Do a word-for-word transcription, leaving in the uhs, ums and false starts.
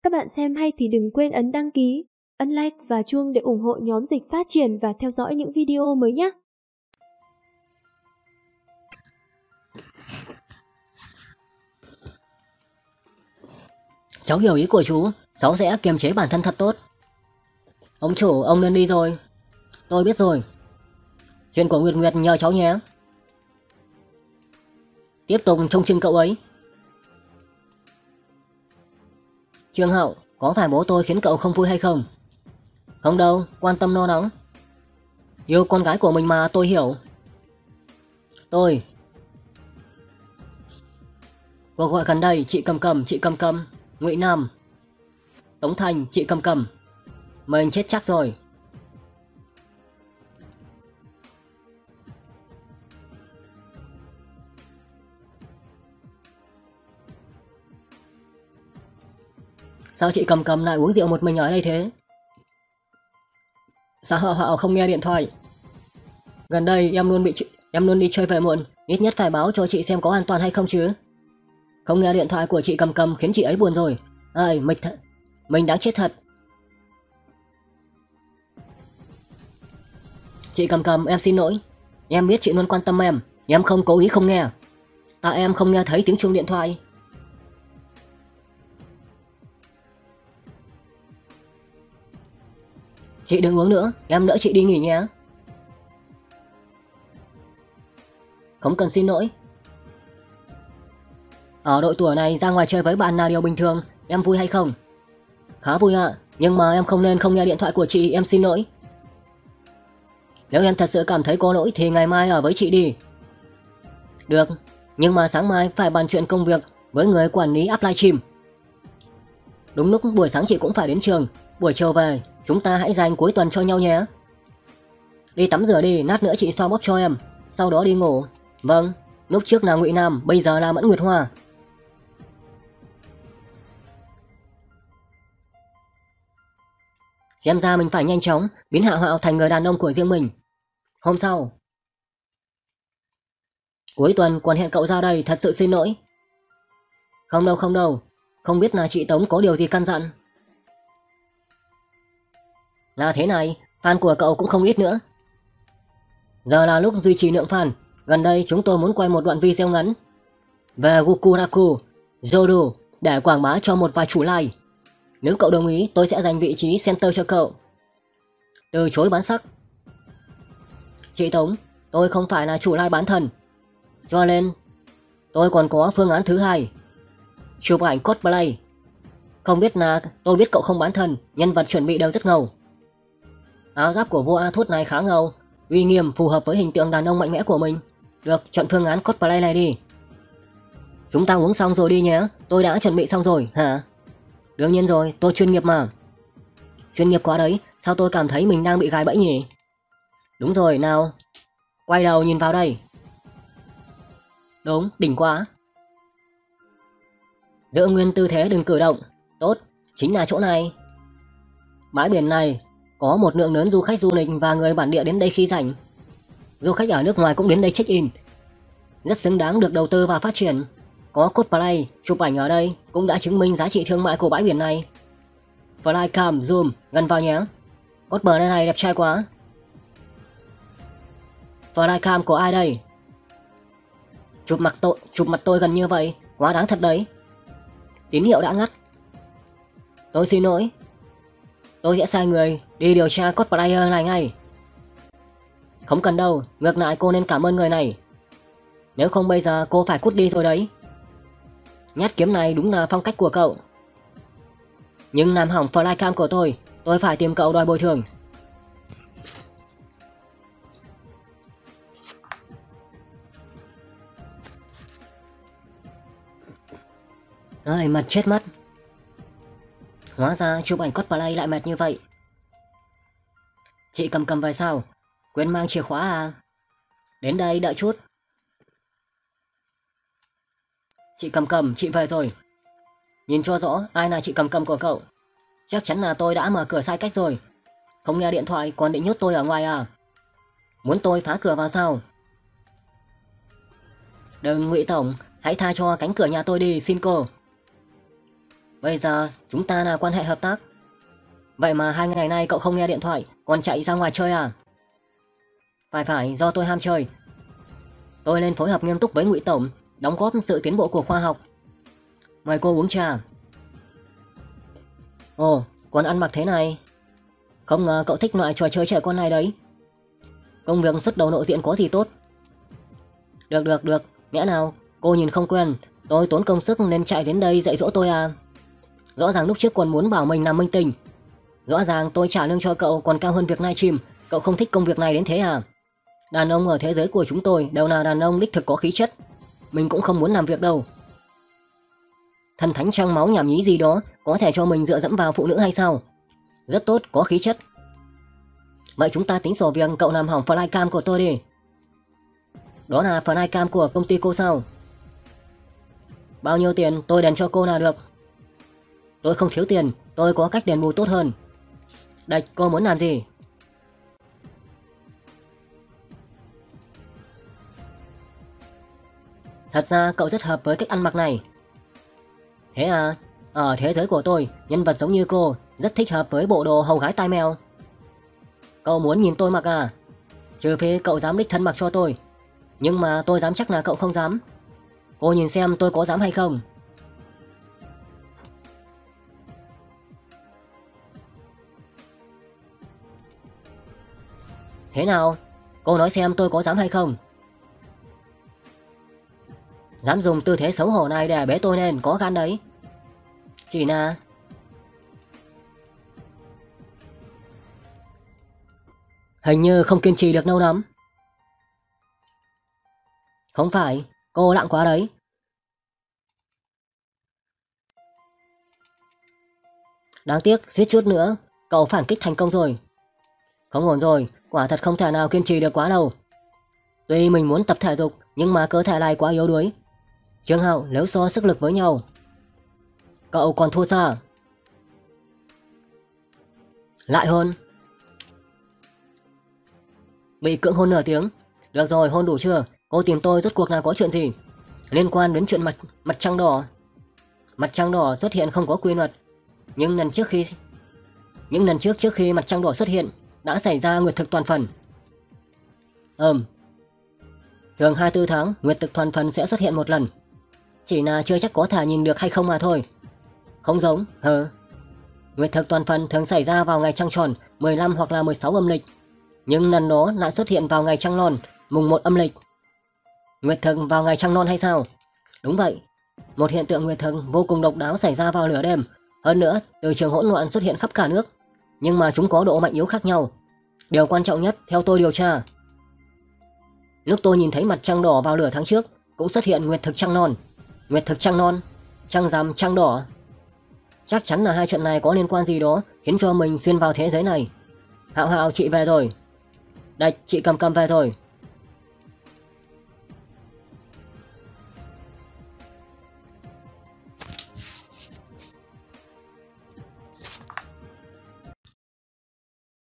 Các bạn xem hay thì đừng quên ấn đăng ký, ấn like và chuông để ủng hộ nhóm Dịch phát triển và theo dõi những video mới nhé. Cháu hiểu ý của chú, cháu sẽ kiềm chế bản thân thật tốt. Ông chủ, ông nên đi rồi. Tôi biết rồi. Chuyện của Nguyệt Nguyệt nhờ cháu nhé. Tiếp tục trông chừng cậu ấy. Trương Hậu, có phải bố tôi khiến cậu không vui hay không? Không đâu, quan tâm no nóng. Yêu con gái của mình mà, tôi hiểu. Tôi. Cuộc gọi gần đây, chị Cầm Cầm, chị Cầm Cầm. Ngụy Nam. Tống Thành, chị Cầm Cầm. Mình chết chắc rồi. Sao chị Cầm Cầm lại uống rượu một mình ở đây thế? Sao họ họ không nghe điện thoại? Gần đây em luôn bị em luôn đi chơi về muộn, ít nhất phải báo cho chị xem có an toàn hay không chứ. Không nghe điện thoại của chị Cầm Cầm khiến chị ấy buồn rồi. Ai, mình th mình đáng chết thật. Chị Cầm Cầm, em xin lỗi. Em biết chị luôn quan tâm em, em không cố ý không nghe. Tại em không nghe thấy tiếng chuông điện thoại. Chị đừng uống nữa, em đỡ chị đi nghỉ nhé. Không cần xin lỗi. Ở độ tuổi này ra ngoài chơi với bạn là điều bình thường, em vui hay không? Khá vui ạ, nhưng mà em không nên không nghe điện thoại của chị, em xin lỗi. Nếu em thật sự cảm thấy có lỗi thì ngày mai ở với chị đi. Được, nhưng mà sáng mai phải bàn chuyện công việc với người quản lý app livestream. Đúng lúc buổi sáng chị cũng phải đến trường, buổi chiều về, chúng ta hãy dành cuối tuần cho nhau nhé. Đi tắm rửa đi, lát nữa chị xoa bóp cho em, sau đó đi ngủ. Vâng, lúc trước là Ngụy Nam, bây giờ là Mẫn Nguyệt Hoa. Xem ra mình phải nhanh chóng biến Hạ Hạo thành người đàn ông của riêng mình. Hôm sau, cuối tuần còn hẹn cậu ra đây, thật sự xin lỗi. Không đâu không đâu, không biết là chị Tống có điều gì căn dặn. Là thế này, fan của cậu cũng không ít nữa. Giờ là lúc duy trì lượng fan. Gần đây chúng tôi muốn quay một đoạn video ngắn về Gokuraku Jodo để quảng bá cho một vài chủ like. Nếu cậu đồng ý, tôi sẽ dành vị trí center cho cậu. Từ chối bán sắc. Chị Tống, tôi không phải là chủ like bán thần, cho nên tôi còn có phương án thứ hai. Chụp ảnh cosplay. Không biết là tôi biết cậu không bán thần, nhân vật chuẩn bị đều rất ngầu. Áo giáp của vua A Thút này khá ngầu, uy nghiêm, phù hợp với hình tượng đàn ông mạnh mẽ của mình. Được, chọn phương án cosplay này đi. Chúng ta uống xong rồi đi nhé. Tôi đã chuẩn bị xong rồi, hả? Đương nhiên rồi, tôi chuyên nghiệp mà. Chuyên nghiệp quá đấy, sao tôi cảm thấy mình đang bị gài bẫy nhỉ? Đúng rồi, nào. Quay đầu nhìn vào đây. Đúng, đỉnh quá. Giữ nguyên tư thế, đừng cử động. Tốt, chính là chỗ này. Bãi biển này có một lượng lớn du khách du lịch và người bản địa đến đây khi rảnh. Du khách ở nước ngoài cũng đến đây check-in. Rất xứng đáng được đầu tư và phát triển. Có cosplay, chụp ảnh ở đây cũng đã chứng minh giá trị thương mại của bãi biển này. Flycam, zoom, gần vào nhé. Cosplay này đẹp trai quá. Flycam của ai đây? Chụp mặt tôi, chụp mặt tôi gần như vậy, quá đáng thật đấy. Tín hiệu đã ngắt. Tôi xin lỗi. Tôi sẽ sai người đi điều tra cosplayer này ngay. Không cần đâu, ngược lại cô nên cảm ơn người này. Nếu không bây giờ cô phải cút đi rồi đấy. Nhát kiếm này đúng là phong cách của cậu. Nhưng làm hỏng flycam của tôi, tôi phải tìm cậu đòi bồi thường. Ơi, mệt chết mất. Hóa ra chụp ảnh cosplay lại mệt như vậy. Chị Cầm Cầm về sao? Quên mang chìa khóa à? Đến đây đợi chút. Chị Cầm Cầm, chị về rồi. Nhìn cho rõ ai là chị Cầm Cầm của cậu. Chắc chắn là tôi đã mở cửa sai cách rồi. Không nghe điện thoại còn định nhốt tôi ở ngoài à? Muốn tôi phá cửa vào sao? Đừng, Ngụy Tổng, hãy tha cho cánh cửa nhà tôi đi, xin cô. Bây giờ chúng ta là quan hệ hợp tác. Vậy mà hai ngày nay cậu không nghe điện thoại, còn chạy ra ngoài chơi à? Phải phải, do tôi ham chơi. Tôi nên phối hợp nghiêm túc với Ngụy Tổng, đóng góp sự tiến bộ của khoa học. Mời cô uống trà. Ồ, còn ăn mặc thế này. Không ngờ cậu thích loại trò chơi trẻ con này đấy. Công việc xuất đầu lộ diện có gì tốt. Được được được, nghĩa nào, cô nhìn không quen. Tôi tốn công sức nên chạy đến đây dạy dỗ tôi à? Rõ ràng lúc trước còn muốn bảo mình làm minh tinh. Rõ ràng tôi trả lương cho cậu còn cao hơn việc livestream. Cậu không thích công việc này đến thế à? Đàn ông ở thế giới của chúng tôi đều là đàn ông đích thực có khí chất. Mình cũng không muốn làm việc đâu. Thần thánh trong máu nhảm nhí gì đó có thể cho mình dựa dẫm vào phụ nữ hay sao? Rất tốt, có khí chất. Vậy chúng ta tính sổ việc cậu làm hỏng flycam của tôi đi. Đó là flycam của công ty cô sao? Bao nhiêu tiền tôi đền cho cô là được. Tôi không thiếu tiền, tôi có cách đền bù tốt hơn. Đạch, cô muốn làm gì? Thật ra cậu rất hợp với cách ăn mặc này. Thế à? Ở thế giới của tôi, nhân vật giống như cô rất thích hợp với bộ đồ hầu gái tai mèo. Cậu muốn nhìn tôi mặc à? Trừ phi cậu dám đích thân mặc cho tôi. Nhưng mà tôi dám chắc là cậu không dám. Cô nhìn xem tôi có dám hay không. Thế nào? Cô nói xem tôi có dám hay không? Dám dùng tư thế xấu hổ này để bế tôi lên, có gan đấy. Chỉ là... hình như không kiên trì được lâu lắm. Không phải, cô lặng quá đấy. Đáng tiếc, suýt chút nữa, cậu phản kích thành công rồi. Không ổn rồi, quả thật không thể nào kiên trì được quá lâu. Tuy mình muốn tập thể dục, nhưng mà cơ thể này quá yếu đuối. Trương Hạo, nếu so sức lực với nhau, cậu còn thua xa. Lại hôn. Bị cưỡng hôn nửa tiếng. Được rồi, hôn đủ chưa? Cô tìm tôi rốt cuộc là có chuyện gì? Liên quan đến chuyện mặt mặt trăng đỏ. Mặt trăng đỏ xuất hiện không có quy luật. Nhưng lần trước khi những lần trước trước khi mặt trăng đỏ xuất hiện đã xảy ra nguyệt thực toàn phần. Ừm. Thường hai mươi tư tháng nguyệt thực toàn phần sẽ xuất hiện một lần. Chỉ là chưa chắc có thể nhìn được hay không mà thôi. Không giống, hờ. Nguyệt thực toàn phần thường xảy ra vào ngày trăng tròn mười lăm hoặc là mười sáu âm lịch. Nhưng lần đó lại xuất hiện vào ngày trăng non mùng một âm lịch. Nguyệt thực vào ngày trăng non hay sao? Đúng vậy. Một hiện tượng nguyệt thực vô cùng độc đáo xảy ra vào nửa đêm. Hơn nữa, từ trường hỗn loạn xuất hiện khắp cả nước. Nhưng mà chúng có độ mạnh yếu khác nhau. Điều quan trọng nhất theo tôi điều tra, lúc tôi nhìn thấy mặt trăng đỏ vào nửa tháng trước cũng xuất hiện nguyệt thực trăng non. Nguyệt thực trăng non, trăng rằm trăng đỏ. Chắc chắn là hai chuyện này có liên quan gì đó khiến cho mình xuyên vào thế giới này. Hạo Hạo, chị về rồi. Đạch, chị Cầm Cầm về rồi.